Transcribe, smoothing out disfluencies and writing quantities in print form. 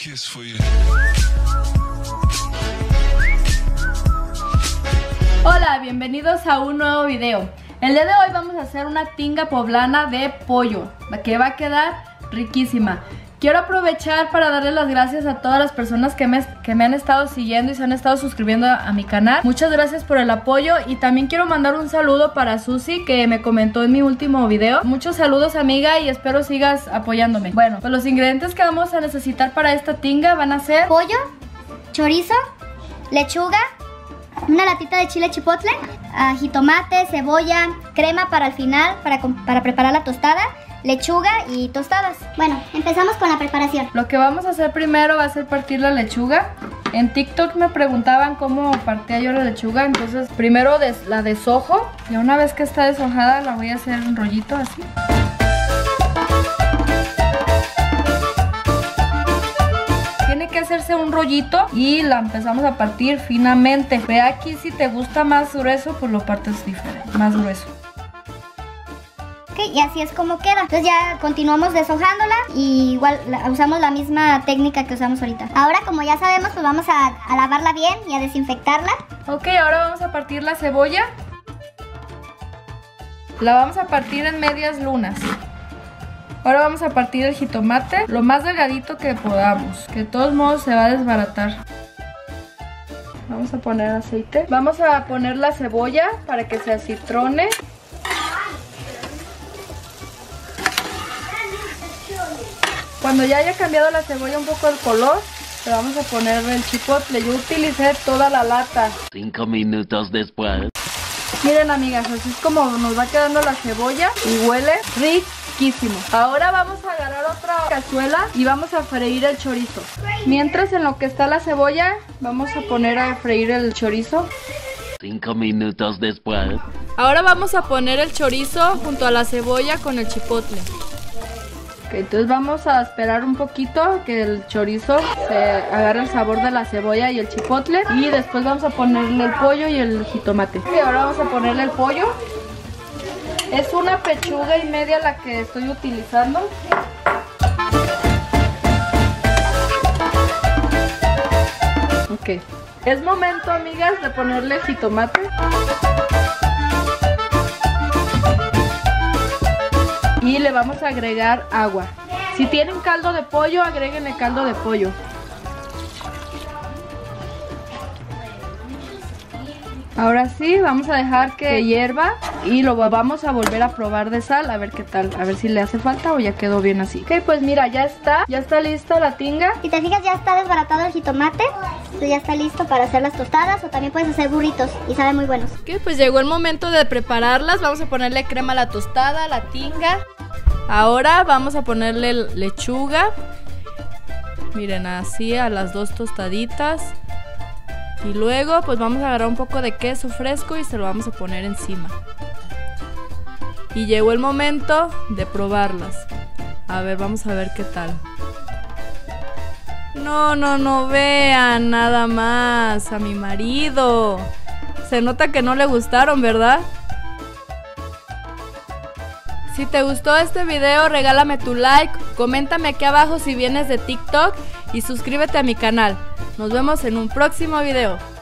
kiss for you. Hola, bienvenidos a un nuevo video. El día de hoy vamos a hacer una tinga poblana de pollo, que va a quedar riquísima. Quiero aprovechar para darle las gracias a todas las personas que me han estado siguiendo y se han estado suscribiendo a mi canal. Muchas gracias por el apoyo y también quiero mandar un saludo para Susi, que me comentó en mi último video. Muchos saludos, amiga, y espero sigas apoyándome. Bueno, pues los ingredientes que vamos a necesitar para esta tinga van a ser pollo, chorizo, lechuga, una latita de chile chipotle, jitomate, cebolla, crema para el final, para preparar la tostada, lechuga y tostadas. Bueno, empezamos con la preparación. Lo que vamos a hacer primero va a ser partir la lechuga. En TikTok me preguntaban cómo partía yo la lechuga, entonces primero la deshojo y una vez que está deshojada la voy a hacer un rollito así. Tiene que hacerse un rollito y la empezamos a partir finamente. Ve aquí, si te gusta más grueso, pues lo partes diferente, más grueso. Ok, y así es como queda. Entonces ya continuamos deshojándola y igual usamos la misma técnica que usamos ahorita. Ahora, como ya sabemos, pues vamos a lavarla bien y a desinfectarla. Ok, ahora vamos a partir la cebolla. La vamos a partir en medias lunas. Ahora vamos a partir el jitomate lo más delgadito que podamos, que de todos modos se va a desbaratar. Vamos a poner aceite. Vamos a poner la cebolla para que se acitrone. Cuando ya haya cambiado la cebolla un poco el color, le vamos a poner el chipotle. Yo utilicé toda la lata. 5 minutos después. Miren, amigas, así es como nos va quedando la cebolla y huele riquísimo. Ahora vamos a agarrar otra cazuela y vamos a freír el chorizo. Mientras, en lo que está la cebolla, vamos a poner a freír el chorizo. 5 minutos después. Ahora vamos a poner el chorizo junto a la cebolla con el chipotle. Entonces vamos a esperar un poquito que el chorizo se agarre el sabor de la cebolla y el chipotle. Y después vamos a ponerle el pollo y el jitomate. Y ahora vamos a ponerle el pollo. Es una pechuga y media la que estoy utilizando. Ok. Es momento, amigas, de ponerle jitomate. Y le vamos a agregar agua. Si tienen caldo de pollo, agréguenle caldo de pollo. Ahora sí, vamos a dejar que hierva y lo vamos a volver a probar de sal, a ver qué tal, a ver si le hace falta o ya quedó bien así. Ok, pues mira, ya está lista la tinga. Si te fijas, ya está desbaratado el jitomate. Entonces ya está listo para hacer las tostadas o también puedes hacer burritos y saben muy buenos. Ok, pues llegó el momento de prepararlas. Vamos a ponerle crema a la tostada, la tinga. Ahora vamos a ponerle lechuga. Miren, así a las dos tostaditas. Y luego pues vamos a agarrar un poco de queso fresco y se lo vamos a poner encima. Y llegó el momento de probarlas. A ver, vamos a ver qué tal. No vean nada más a mi marido. Se nota que no le gustaron, ¿verdad? Si te gustó este video, regálame tu like, coméntame aquí abajo si vienes de TikTok y suscríbete a mi canal. Nos vemos en un próximo video.